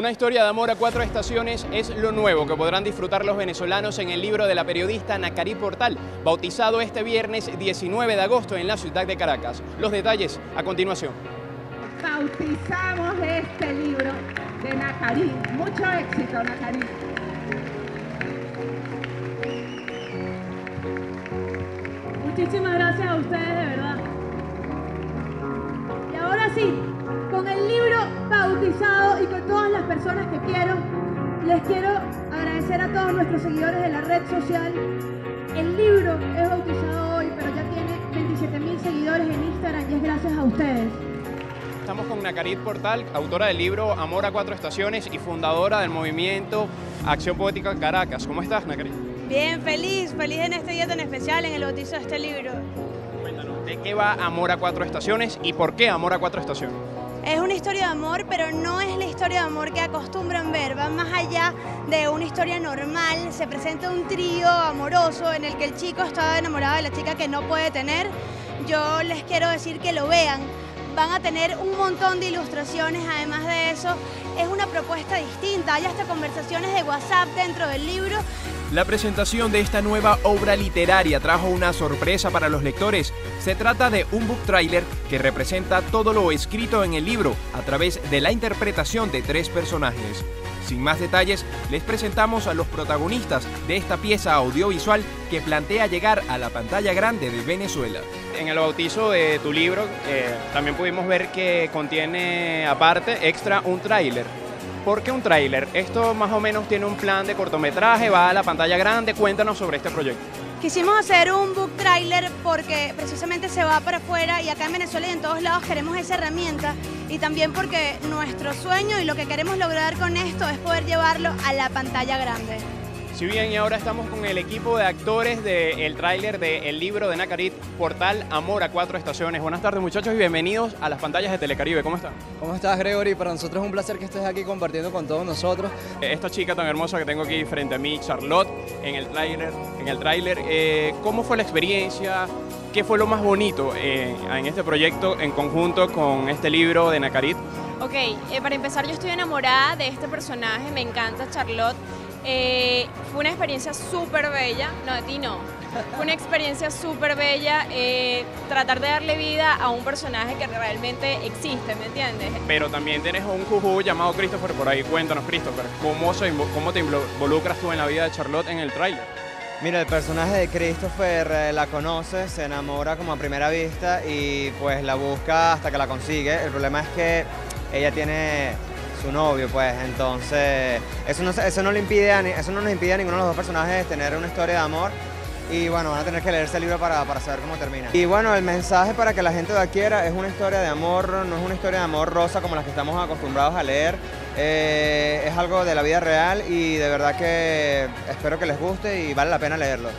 Una historia de amor a 4 estaciones es lo nuevo que podrán disfrutar los venezolanos en el libro de la periodista Nacarit Portal, bautizado este viernes 19 de agosto en la ciudad de Caracas. Los detalles a continuación. Bautizamos este libro de Nacarit. Mucho éxito, Nacarit. Muchísimas gracias a ustedes, de verdad. Y ahora sí, con el libro bautizado y con todas las personas que quiero, les quiero agradecer a todos nuestros seguidores de la red social. El libro es bautizado hoy, pero ya tiene 27.000 seguidores en Instagram y es gracias a ustedes. Estamos con Nacarit Portal, autora del libro Amor a 4 estaciones y fundadora del movimiento Acción Poética Caracas. ¿Cómo estás, Nacarit? Bien, feliz en este día tan especial, en el bautizo de este libro. Cuéntanos, ¿de qué va Amor a 4 estaciones y por qué Amor a 4 estaciones? Es una historia de amor, pero no es la historia de amor que acostumbran ver, va más allá de una historia normal. Se presenta un trío amoroso en el que el chico está enamorado de la chica que no puede tener. Yo les quiero decir que lo vean. Van a tener un montón de ilustraciones, además de eso, es una propuesta distinta. Hay hasta conversaciones de WhatsApp dentro del libro. La presentación de esta nueva obra literaria trajo una sorpresa para los lectores. Se trata de un book trailer que representa todo lo escrito en el libro a través de la interpretación de 3 personajes. Sin más detalles, les presentamos a los protagonistas de esta pieza audiovisual que plantea llegar a la pantalla grande de Venezuela. En el bautizo de tu libro también pudimos ver que contiene aparte extra un tráiler. ¿Por qué un tráiler? Esto más o menos tiene un plan de cortometraje, va a la pantalla grande. Cuéntanos sobre este proyecto. Quisimos hacer un book trailer porque precisamente se va para afuera y acá en Venezuela y en todos lados queremos esa herramienta, y también porque nuestro sueño y lo que queremos lograr con esto es poder llevarlo a la pantalla grande. Si bien, y ahora estamos con el equipo de actores del tráiler del libro de Nacarit Portal Amor a 4 estaciones. Buenas tardes, muchachos, y bienvenidos a las pantallas de Telecaribe. ¿Cómo están? ¿Cómo estás, Gregory? Para nosotros es un placer que estés aquí compartiendo con todos nosotros. Esta chica tan hermosa que tengo aquí frente a mí, Charlotte, en el tráiler, ¿cómo fue la experiencia? ¿Qué fue lo más bonito en este proyecto en conjunto con este libro de Nacarit? Ok, para empezar, yo estoy enamorada de este personaje, me encanta Charlotte. Fue una experiencia súper bella, no, de ti no, fue una experiencia súper bella tratar de darle vida a un personaje que realmente existe, ¿me entiendes? Pero también tienes un juju llamado Christopher por ahí. Cuéntanos, Christopher, ¿cómo te involucras tú en la vida de Charlotte en el tráiler? Mira, el personaje de Christopher la conoce, se enamora como a primera vista y pues la busca hasta que la consigue. El problema es que ella tiene su novio, pues, entonces eso no nos impide a ninguno de los dos personajes tener una historia de amor. Y bueno, van a tener que leerse el libro para saber cómo termina. Y bueno, el mensaje para que la gente lo adquiera es una historia de amor, no es una historia de amor rosa como las que estamos acostumbrados a leer. Es algo de la vida real y de verdad que espero que les guste y vale la pena leerlo.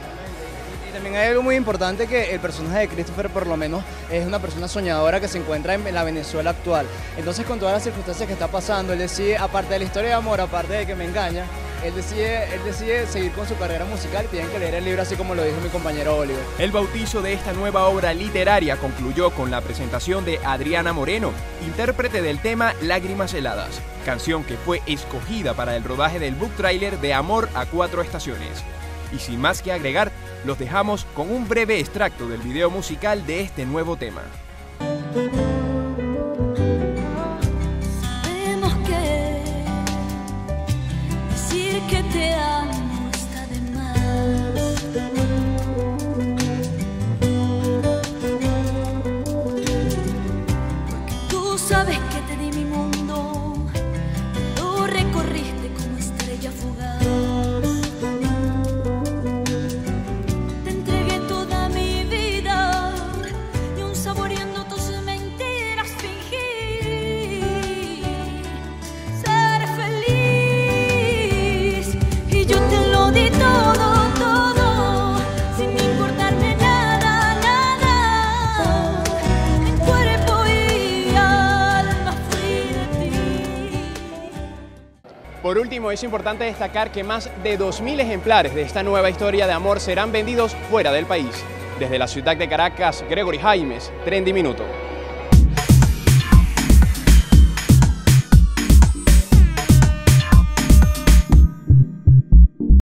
También hay algo muy importante, que el personaje de Christopher por lo menos es una persona soñadora que se encuentra en la Venezuela actual. Entonces, con todas las circunstancias que está pasando, él decide, aparte de la historia de amor, aparte de que me engaña, él decide seguir con su carrera musical y tienen que leer el libro así como lo dijo mi compañero Oliver. El bautizo de esta nueva obra literaria concluyó con la presentación de Adriana Moreno, intérprete del tema Lágrimas heladas, canción que fue escogida para el rodaje del book trailer de Amor a 4 estaciones. Y sin más que agregar, los dejamos con un breve extracto del video musical de este nuevo tema. Sabemos que decir que te amo está de más. Porque tú sabes que te di mi mundo, lo recorriste como estrella fugaz. Por último, es importante destacar que más de 2.000 ejemplares de esta nueva historia de amor serán vendidos fuera del país. Desde la ciudad de Caracas, Gregory Jaimes, Trendy Minuto.